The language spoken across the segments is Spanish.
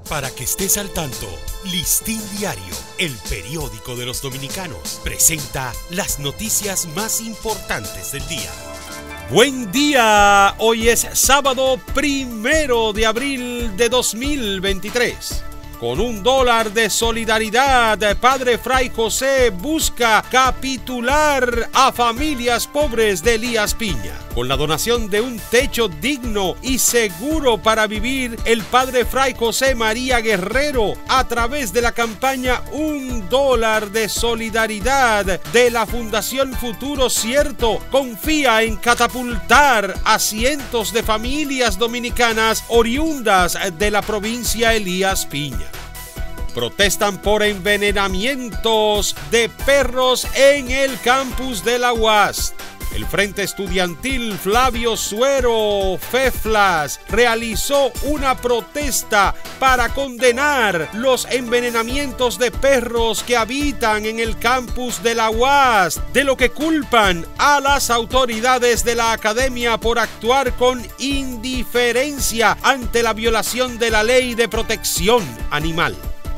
Para que estés al tanto, Listín Diario, el periódico de los dominicanos, presenta las noticias más importantes del día. Buen día, hoy es sábado 1 de abril de 2023. Con $1 de solidaridad, Padre Fray José busca capitular a familias pobres de Elías Piña. Con la donación de un techo digno y seguro para vivir, el Padre Fray José María Guerrero, a través de la campaña $1 de solidaridad de la Fundación Futuro Cierto, confía en catapultar a cientos de familias dominicanas oriundas de la provincia Elías Piña. Protestan por envenenamientos de perros en el campus de la UAS. El Frente Estudiantil Flavio Suero FEFLAS realizó una protesta para condenar los envenenamientos de perros que habitan en el campus de la UAS, de lo que culpan a las autoridades de la academia por actuar con indiferencia ante la violación de la ley de protección animal.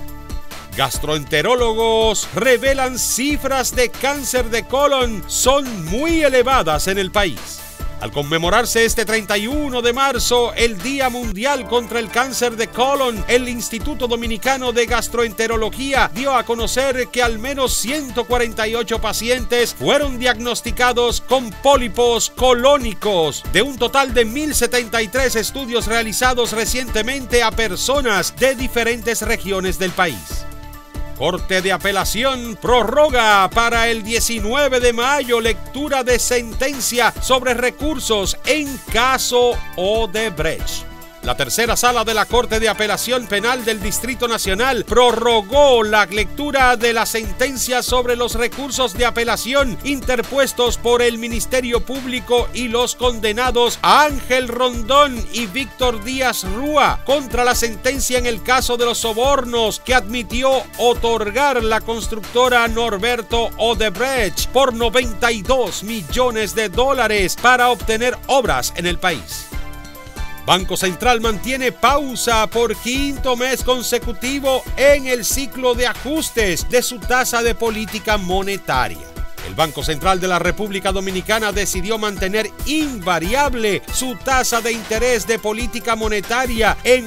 Gastroenterólogos revelan cifras de cáncer de colon son muy elevadas en el país. Al conmemorarse este 31 de marzo el Día Mundial contra el Cáncer de Colon, el Instituto Dominicano de Gastroenterología dio a conocer que al menos 148 pacientes fueron diagnosticados con pólipos colónicos, de un total de 1.073 estudios realizados recientemente a personas de diferentes regiones del país. Corte de Apelación prorroga para el 19 de mayo lectura de sentencia sobre recursos en caso Odebrecht. La tercera sala de la Corte de Apelación Penal del Distrito Nacional prorrogó la lectura de la sentencia sobre los recursos de apelación interpuestos por el Ministerio Público y los condenados Ángel Rondón y Víctor Díaz Rúa contra la sentencia en el caso de los sobornos que admitió otorgar la constructora Norberto Odebrecht por $92 millones para obtener obras en el país. Banco Central mantiene pausa por quinto mes consecutivo en el ciclo de ajustes de su tasa de política monetaria. El Banco Central de la República Dominicana decidió mantener invariable su tasa de interés de política monetaria en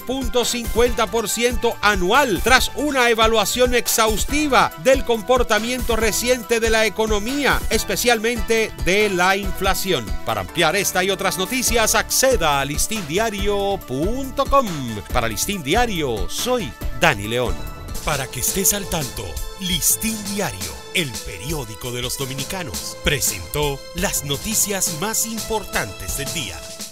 8.50% anual, tras una evaluación exhaustiva del comportamiento reciente de la economía, especialmente de la inflación. Para ampliar esta y otras noticias, acceda a listindiario.com. Para Listín Diario, soy Dani León. Para que estés al tanto, Listín Diario, el periódico de los dominicanos, presentó las noticias más importantes del día.